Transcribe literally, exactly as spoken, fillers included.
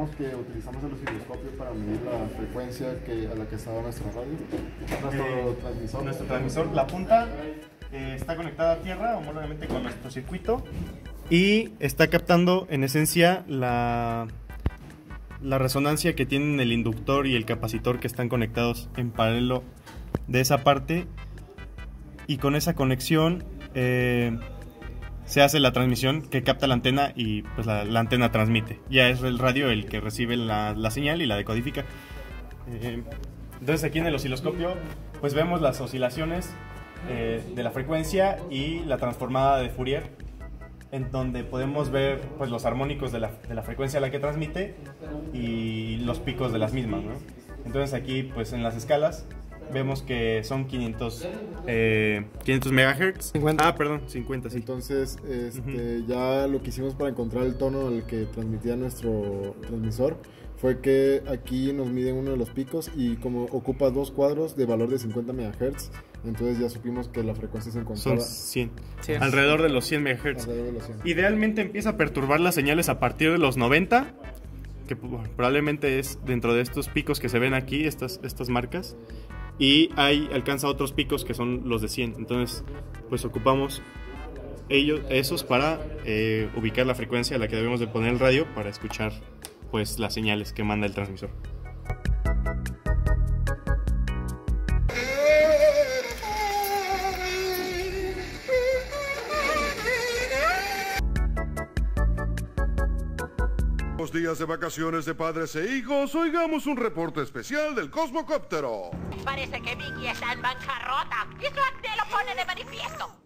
digamos que utilizamos el osciloscopio para medir la frecuencia que, a la que estaba nuestra radio, nuestro Eh, transmisor. Nuestro transmisor, la punta eh, está conectada a tierra homólogamente con nuestro circuito y está captando en esencia la, la resonancia que tienen el inductor y el capacitor que están conectados en paralelo de esa parte, y con esa conexión eh, se hace la transmisión que capta la antena y pues la, la antena transmite. Ya es el radio el que recibe la, la señal y la decodifica. Eh, entonces aquí en el osciloscopio pues vemos las oscilaciones eh, de la frecuencia y la transformada de Fourier, en donde podemos ver pues los armónicos de la, de la frecuencia a la que transmite y los picos de las mismas, ¿no? Entonces aquí pues en las escalas vemos que son quinientos, eh, quinientos megahertz. cincuenta. Ah, perdón, cincuenta, sí. Entonces, este, Uh-huh. ya lo que hicimos para encontrar el tono al que transmitía nuestro transmisor fue que aquí nos miden uno de los picos y como ocupa dos cuadros de valor de cincuenta megahertz, entonces ya supimos que la frecuencia se encontraba Son cien. cien. Alrededor de los cien megahertz. alrededor de los cien. Idealmente empieza a perturbar las señales a partir de los noventa, que probablemente es dentro de estos picos que se ven aquí, estas, estas marcas. Y ahí alcanza otros picos que son los de cien. Entonces, pues ocupamos ellos, esos para eh, ubicar la frecuencia a la que debemos de poner el radio para escuchar pues las señales que manda el transmisor. Los días de vacaciones de padres e hijos, oigamos un reporte especial del Cosmocóptero. Parece que Mickey está en bancarrota. Y su acné lo pone de manifiesto.